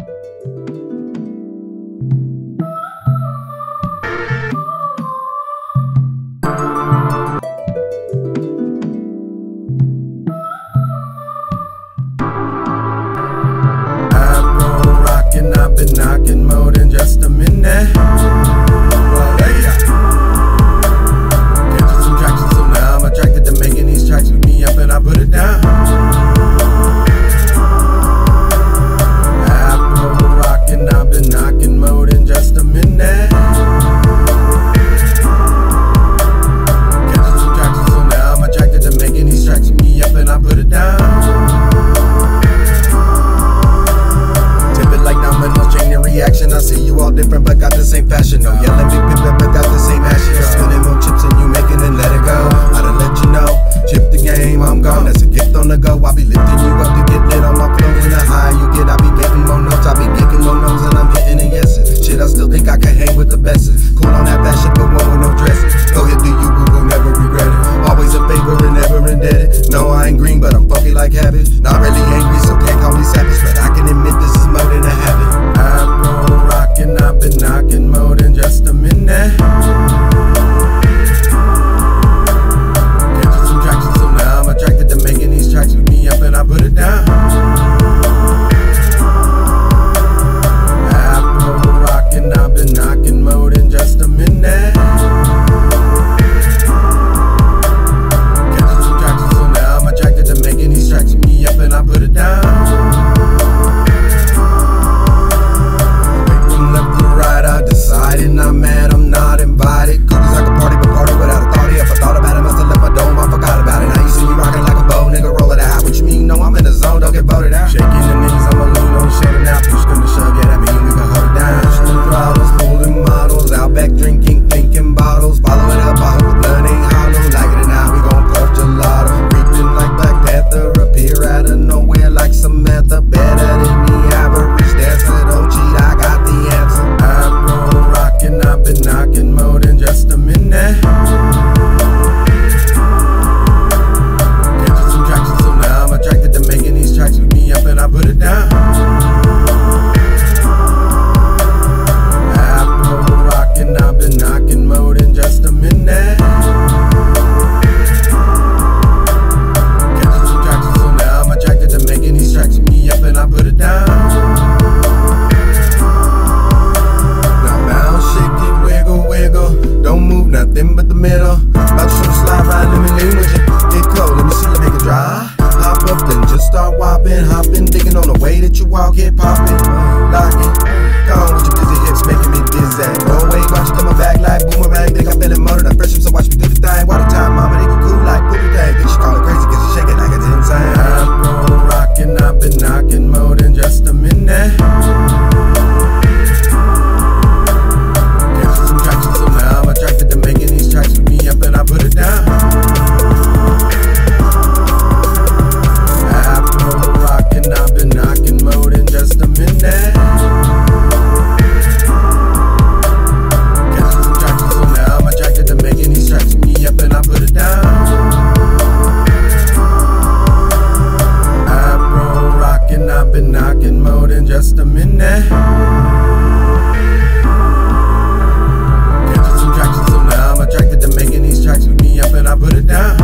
Afro Rockin, I've been knocking more than just a minute. Catching some traction, so now I'm attracted to making these tracks with me up and I put it down. Afro Rockin, I've been knocking more than just a minute. Catching some traction, so now I'm attracted to making these tracks with me up and I put it down. Reaction, I see you all different but got the same fashion. No yelling big pimpin' but got the same action. Spinning more chips and you making and let it go. I done let you know, chip the game, I'm gone. That's a gift on the go. I be lifting you up to get lit on my flow. And the higher you get, I be getting more notes. I be getting more notes and I'm hitting the yeses. Shit, I still think I can hang with the best. Cool on that bad shit, but one with no dresses. Go ahead, do you Google, never regret it. Always in favor and never indebted. No, I ain't green, but I'm funky like habit. Not really angry, so can't call me savage, but I can admit this is more than a habit. Afro Rockin, I've been knocking more than just a minute. Catching some traction, so now I'm attracted to making these tracks with me up and I put it down. Afro Rockin, I've been knocking more than just a minute. Catching some traction, so now I'm attracted to making these tracks with me up and I put it down. Deciding I'm mad, I'm not invited. Cookies like a party, but party without a thoughty. If I thought about it, must have left my dome, I forgot about it. Now you see me rocking like a bow, nigga, roll it out. What you mean? No, I'm in the zone, don't get voted out. Shaking the knees, I'ma lean on the shoulder now. Push them to shove, yeah, that mean we can hold it down. Pushing the throttles, holding models, out back drinking, thinking bottles. Follow it up, I hope the blood ain't hollow. Like it or not, we gon' puff gelato. Creeping like Black Panther, appear out of nowhere like Samantha. Better than the average dancer, don't cheat, I got the answer. Afro Rockin, I've been knocking more than just a minute. Catching some traction, so now I'm attracted to making these tracks with me up and I put it down. Afro Rockin, I've been knocking more than just a minute. Catching some traction, so now I'm attracted to making these tracks with me up and I put it down. Don't move nothing but the middle. About to shoot a slide ride, let me lean with you. Get cold, let me see you make it dry. Hop up and just start whopping, hopping, digging on the way that you walk it, popping, locking. Go on with your busy hips, making me dizzy. No way, watch you coming back like boomerang. Think I feel it more than a fresh, so watch me do the thing. Water time, mama, they get cool like booty thing. Think she call it crazy cause she shake it like it's insane. Afro Rockin, I've been knocking more than just a minute. Put it down. Afro Rockin, I've been knocking more than just a minute. Catching some traction, so now I'm attracted to making these tracks with me up and I put it down. Afro Rockin, I've been knocking more than just a minute. Attracted to making these tracks with me up and I put it down.